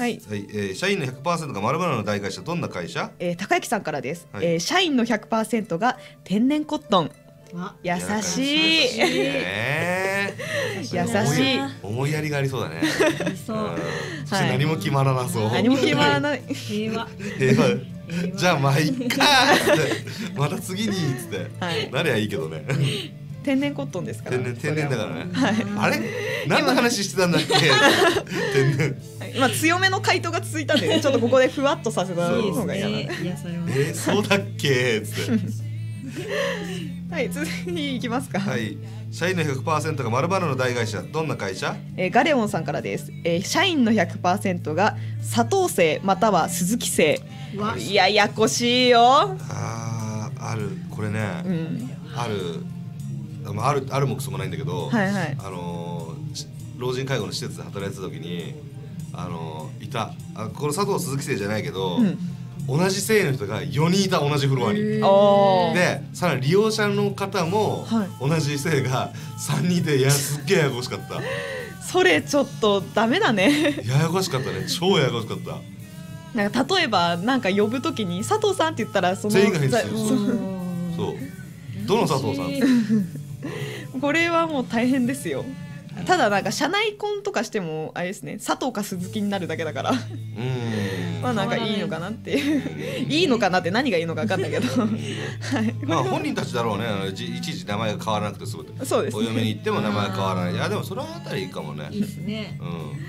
社員の 100% が丸々の大会社、どんな会社？ 高之さんからです。社員の 100% が天然コットン。優しい。優しい。 思いやりがありそうだね。そして何も決まらなそう。 何も決まらない。 平和。 じゃあまあいっかってまた次にっつってなりゃいいけどね。 天然コットンですから。 天然だからね。あれ何の話してたんだっけ？天然。 まあ強めの回答が続いたんで、ちょっとここでふわっとさせた方がいいかな。 そうだっけつって。 はい、次に行きますか。 はい。社員の 100% が丸々の大会社、どんな会社？ ガレオンさんからです。社員の 100% が佐藤姓または鈴木姓。ややこしいよ。 あるこれね。あるもクソもないんだけど、老人介護の施設で働いてた時にいたこの佐藤鈴木姓じゃないけど。同じ姓の人が4人いた、同じフロアに。でさらに利用者の方も同じ姓が3人で、すっげえややこしかった。 それちょっとダメだね。 ややこしかったね、超ややこしかった。 なんか例えばなんか呼ぶときに佐藤さんって言ったらその全員が入ってる。そうどの佐藤さんこれはもう大変ですよ。ただなんか社内婚とかしてもあれですね、佐藤か鈴木になるだけだからまあなんかいいのかなっていいのかなって何がいいのか分かんないけどまあ本人たちだろうね、いちいち名前が変わらなくて済むって。 そうですね、 お嫁に行っても名前変わらない。いやでもそれはあたりいいかもね。 いいですね。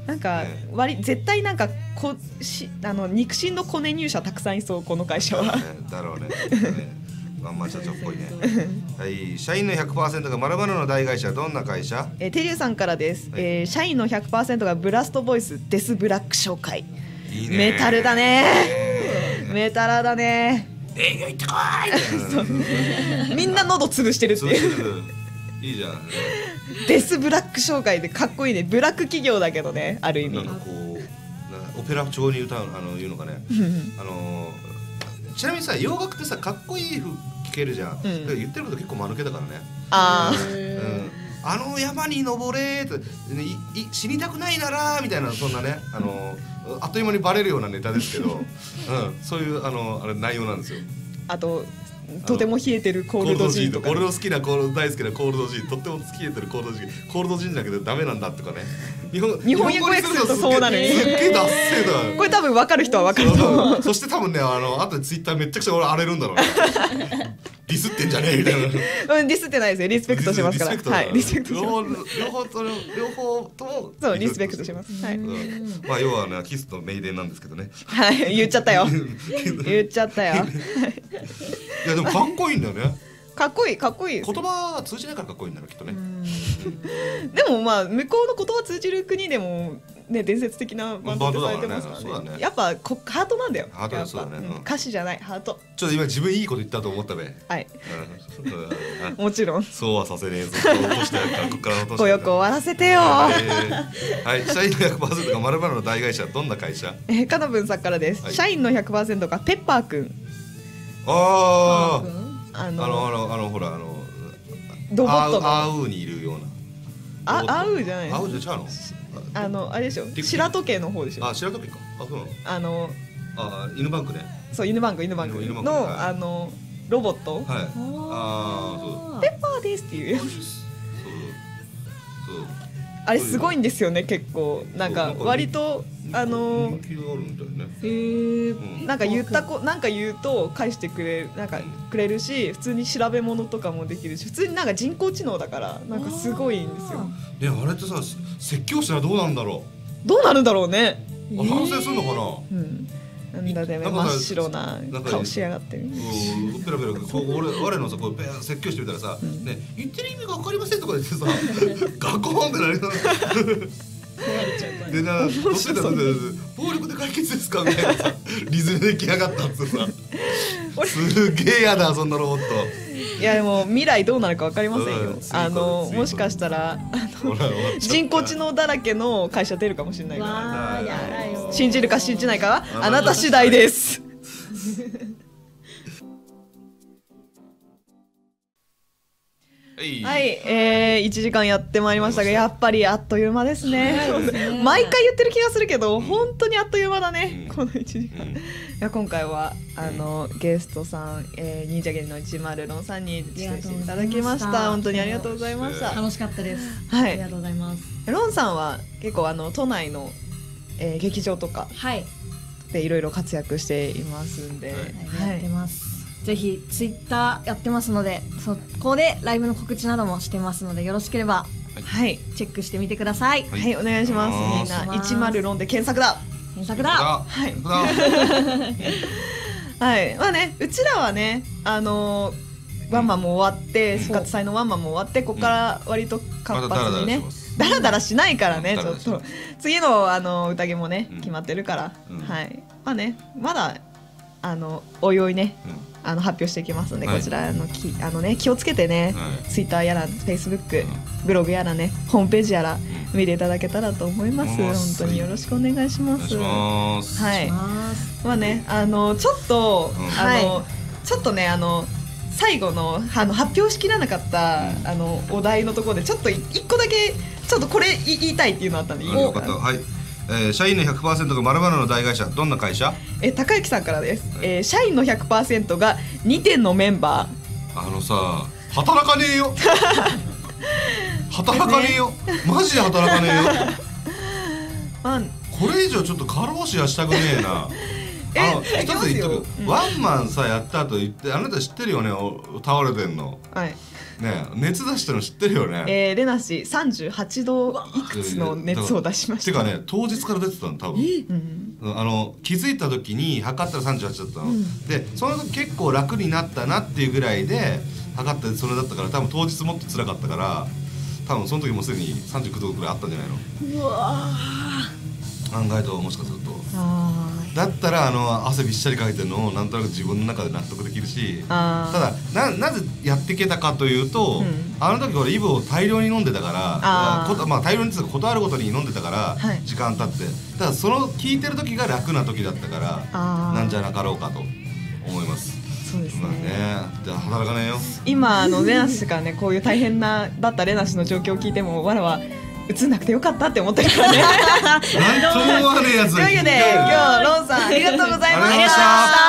なんか絶対なんか肉親のコネ入社たくさんいそうこの会社は。 だろうね。まんま社長っぽいね。はい、社員の 100% が〇〇の大会社、どんな会社？ テリューさんからです。社員の 100% がブラストボイスデスブラック紹介。いいね。メタルだね。メタラだね。 営業行ってこい。みんな喉潰してるっていう。 いいじゃん。 デスブラック紹介でかっこいいね。ブラック企業だけどね、ある意味。 なんかこうオペラ調に歌ういうのかね。ちなみにさ、洋楽ってさ、かっこいい風聞けるじゃん。言ってること結構間抜けだからね。山に登れーって死にたくないならみたいな、そんなね、あっという間にバレるようなネタですけど、そういうあれ内容なんですよ。 あととても冷えてるコールドジーンとか、 俺の好きな大好きなコールドジーン、とっても冷えてるコールドジーン、コールドジーンだけどダメなんだとかね。日本訳するとそうなのよ。 すっげえダッセーだ。 これ多分分かる人は分かると思う。 そして多分ね、あとでツイッターめっちゃくちゃ俺荒れるんだろうね。ディスってんじゃねえみたいな。 ディスってないですよ。リスペクトしますから。はい、リスペクト。 両方ともそうリスペクトします。はい。 まあ要はね、キスとメイデンなんですけどね。 はい、言っちゃったよ。言っちゃったよ。 いやでもかっこいいんだよね。 かっこいい、かっこいい。 言葉は通じないからかっこいいんだろうきっとね。 でもまあ向こうの言葉通じる国でもね、伝説的なバンドってされてますからね。やっぱハートなんだよ。 ハートだそうだね。 歌詞じゃない、ハート。 ちょっと今自分いいこと言ったと思ったべ。 はい。もちろん。 そうはさせねえぞ。落としてからここから落として。 よく終わらせてよ。 はい。社員の 100% が〇〇の大会社、どんな会社？ かなぶんさんからです。社員の 100% がペッパーくん。 ああ。ほらロボットのアウにいるような。 アウじゃない。 アウじゃ違うの？ あれでしょ。白時計の方でしょ。 あ、白時計か。あ、そうなの。犬バンクね。 そう、犬バンクのロボット。 はい。ああ、そう。 ペッパーですっていう。そう。あれすごいんですよね、結構。なんか割と人気があるみたいね。 なんか言うと返してくれるし、普通に調べ物とかもできるし、普通になんか人工知能だからなんかすごいんですよ。 であれってさ、説教したらどうなんだろう。どうなるんだろうね。 反省するのかな。 なんだで真っ白な顔しやがってる。 ペラペラ我のさ、こう説教してみたらさ、ね、言ってる意味が分かりませんとか言ってさ、ガコーンってなりそうでな、どっちだ暴力で解決ですかみたいなさ、リズムで来やがったっつってさ、すげえやだそんなロボット。 いやでも未来どうなるか分かりませんよ。もしかしたら人工知能だらけの会社出るかもしれないから、信じるか信じないかはあなた次第です。はい、1時間やってまいりましたが、やっぱりあっという間ですね。毎回言ってる気がするけど、本当にあっという間だね、この1時間。いや今回はゲストさん、忍者芸人の104さんに出演していただきました。本当にありがとうございました。 楽しかったです。 はい、 ありがとうございます。 ロンさんは結構都内の、劇場とかでいろいろ活躍していますんで、 やってます。ぜひツイッターやってますので、そこでライブの告知などもしてますので、よろしければチェックしてみてください。 はい、お願いします。みんな104で検索だ。はい。はい。まあね、うちらはね、ワンマンも終わって、復活祭のワンマンも終わって、ここから割と活発にね、ダラダラしないからね、ちょっと次の宴もね決まってるから、はい。まあね、まだおいおいね。発表していきますので、こちら気をつけてね、ツイッターやらフェイスブック、ブログやらね、ホームページやら見ていただけたらと思います。本当によろしくお願いします。はい。まあね、ちょっとね、最後の発表しきらなかったお題のところでちょっと一個だけちょっとこれ言いたいっていうのあったんでいいですか。 はい。社員の 100% が〇〇の大会社、どんな会社？ 高之さんからです。社員の 100% が2点のメンバー。 さ、働かねえよ。働かねえよ。マジで働かねえよ。これ以上ちょっと過労死はしたくねえな。一つ言っとく。ワンマンさやった後言って、あなた知ってるよね、倒れてんの。 はい。 ね、熱出したの知ってるよね。 レナ氏38度いくつの熱を出しました。 てかね、当日から出てたの多分。気づいた時に測ったら38だったの。でその時結構楽になったなっていうぐらいで測ってそれだったから、多分当日もっと辛かったから、多分その時もうすでに39度ぐらいあったんじゃないの。 うわ案外ともしかすると。だったら汗びっしゃりかいてるのをなんとなく自分の中で納得できるし、ただなぜやっていけたかというと、あの時俺イブを大量に飲んでたから、まあ大量にっていうか断るごとに飲んでたから、時間経って、ただその聞いてる時が楽な時だったからなんじゃなかろうかと思います。 そうですね。 じゃあ働かねえよ。 今レナ氏がね、こういう大変だったレナ氏の状況を聞いても、わらは映んなくてよかったって思ってるからね。 なんとも思わねえやつ。 というわけで今日ロンさんありがとうございました。